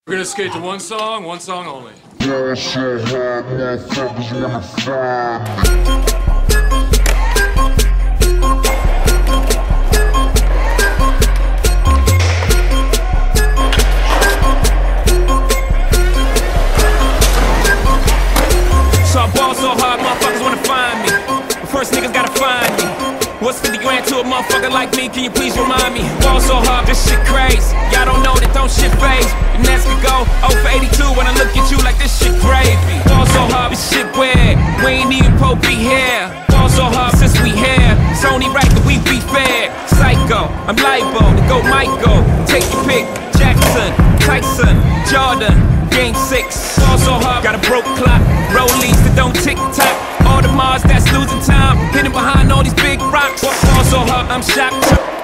We're gonna skate to one song only. Ball so hard, motherfuckers wanna find me. So I ball so hard, motherfuckers wanna find me. But first niggas gotta find me. What's 50 grand to a motherfucker like me? Can you please remind me? Ball so hard, this shit crazy. Y'all don't know that don't shit phase. The Nets could go 0 for 82 when I look at you like this shit gravy. Ball so hard, this shit weird. We ain't even Pope be here. Ball so hard since we here. It's only right that we be fair. Psycho, I'm libo to go Michael. Take your pick. Jackson, Tyson, Jordan. Game 6, ball so hard, got a broke clock. Rollies that don't tick tock. All the Mars that's losing time, hidden behind all these big rocks. Ball so hard, I'm shocked.